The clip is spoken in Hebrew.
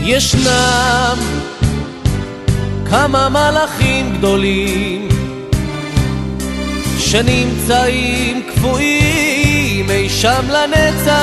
ישנם כמה מלאכים גדולים שנמצאים קפואים אי שם לנצח,